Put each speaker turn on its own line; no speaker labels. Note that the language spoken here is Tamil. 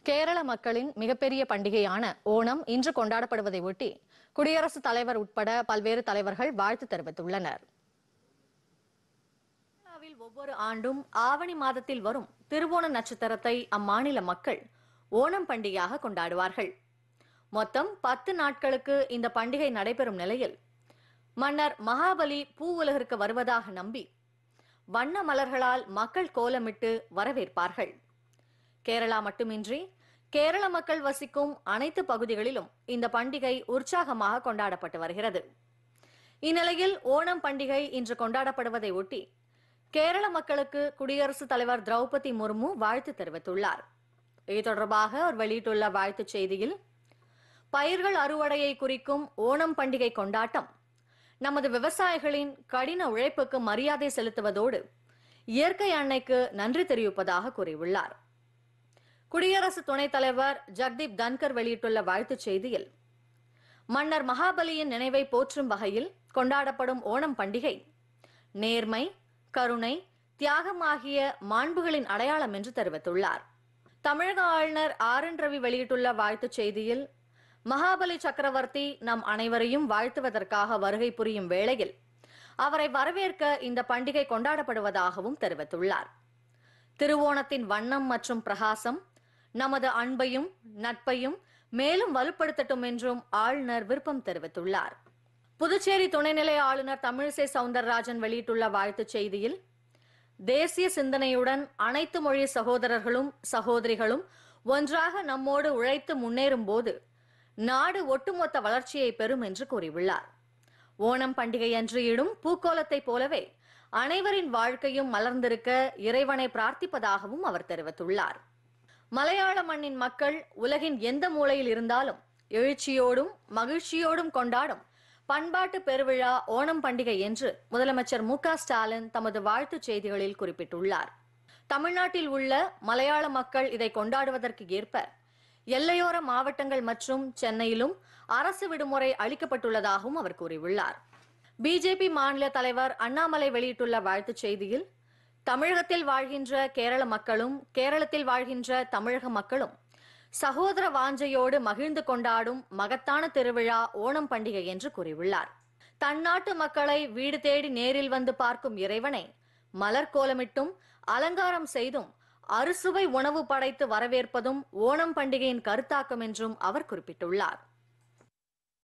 கேரள மக்களின் மிகப்பெரிய பண்டிகையான ஓணம் இன்று கொண்டாடப்படுவதை ஒட்டி குடியரசுத் தலைவர் உட்பட பல்வேறு தலைவர்கள் வாழ்த்து தெரிவித்துள்ளனர். கேரளாவில் ஒவ்வொரு ஆண்டும் ஆவணி மாதத்தில் வரும் திருவோண நட்சத்திரத்தை அம்மாநில மக்கள் ஓணம் பண்டிகையாக கொண்டாடுவார்கள். மொத்தம் 10 நாட்களுக்கு இந்த பண்டிகை நடைபெறும் நிலையில் மன்னர் மகாபலி பூ உலகிற்கு வருவதாக நம்பி வண்ண மலர்களால் மக்கள் கோலமிட்டு வரவேற்பார்கள். கேரளா மட்டுமின்றி கேரள மக்கள் வசிக்கும் அனைத்து பகுதிகளிலும் இந்த பண்டிகை உற்சாகமாக கொண்டாடப்பட்டு வருகிறது. இந்நிலையில் ஓணம் பண்டிகை இன்று கொண்டாடப்படுவதை ஒட்டி கேரள மக்களுக்கு குடியரசுத் தலைவர் திரௌபதி முர்மு வாழ்த்து தெரிவித்துள்ளார். இது தொடர்பாக அவர் வெளியிட்டுள்ள வாழ்த்துச் செய்தியில், பயிர்கள் அறுவடையை குறிக்கும் ஓணம் பண்டிகை கொண்டாட்டம் நமது விவசாயிகளின் கடின உழைப்புக்கு மரியாதை செலுத்துவதோடு இயற்கை அன்னைக்கு நன்றி தெரிவிப்பதாக கூறியுள்ளார். குடியரசு துணைத் தலைவர் ஜக்தீப் தன்கர் வெளியிட்டுள்ள வாழ்த்துச் செய்தியில், மன்னர் மகாபலியின் நினைவை போற்றும் வகையில் கொண்டாடப்படும் ஓணம் பண்டிகை நேர்மை, கருணை, தியாகம் ஆகிய மாண்புகளின் அடையாளம் என்று தெரிவித்துள்ளார். தமிழக ஆளுநர் ஆர்.என். ரவி வெளியிட்டுள்ள வாழ்த்துச் செய்தியில், மகாபலி சக்கரவர்த்தி நம் அனைவரையும் வாழ்த்துவதற்காக வருகை புரியும் வேளையில் அவரை வரவேற்க இந்த பண்டிகை கொண்டாடப்படுவதாகவும் தெரிவித்துள்ளார். திருவோணத்தின் வண்ணம் மற்றும் பிரகாசம் நமது அன்பையும் நட்பையும் மேலும் வலுப்படுத்தட்டும் என்றும் ஆளுநர் விருப்பம் தெரிவித்துள்ளார். புதுச்சேரி துணைநிலை ஆளுநர் தமிழிசை சவுந்தரராஜன் வெளியிட்டுள்ள வாழ்த்துச் செய்தியில், தேசிய சிந்தனையுடன் அனைத்து மொழி சகோதரர்களும் சகோதரிகளும் ஒன்றாக நம்மோடு உழைத்து முன்னேறும் போது நாடு ஒட்டுமொத்த வளர்ச்சியை பெறும் என்று கூறியுள்ளார். ஓணம் பண்டிகை அன்று இடும் பூக்கோலத்தை போலவே அனைவரின் வாழ்க்கையும் மலர்ந்திருக்க இறைவனை பிரார்த்திப்பதாகவும் அவர் தெரிவித்துள்ளார். மலையாள மண்ணின் மக்கள் உலகின் எந்த மூலையில் இருந்தாலும் எழுச்சியோடும் மகிழ்ச்சியோடும் கொண்டாடும் பண்பாட்டு பெருவிழா ஓணம் பண்டிகை என்று முதலமைச்சர் மு.க.ஸ்டாலின் தமது வாழ்த்துச் செய்திகளில் குறிப்பிட்டுள்ளார். தமிழ்நாட்டில் உள்ள மலையாள மக்கள் இதை கொண்டாடுவதற்கு ஏற்ப எல்லையோர மாவட்டங்கள் மற்றும் சென்னையிலும் அரசு விடுமுறை அளிக்கப்பட்டுள்ளதாகவும் அவர் கூறியுள்ளார். பிஜேபி மாநில தலைவர் அண்ணாமலை வெளியிட்டுள்ள வாழ்த்துச் செய்தியில், தமிழகத்தில் வாழ்கின்ற கேரள மக்களும் கேரளத்தில் வாழ்கின்ற தமிழக மக்களும் சகோதர வாஞ்சையோடு மகிழ்ந்து கொண்டாடும் மகத்தான திருவிழா ஓணம் பண்டிகை என்று கூறியுள்ளார். தன்னாட்டு மக்களை வீடு தேடி நேரில் வந்து பார்க்கும் இறைவனை மலர் கோலமிட்டும் அலங்காரம் செய்தும் அறுசுவை உணவு படைத்து வரவேற்பதும் ஓணம் பண்டிகையின் கருத்தாக்கம் என்றும் அவர் குறிப்பிட்டுள்ளார்.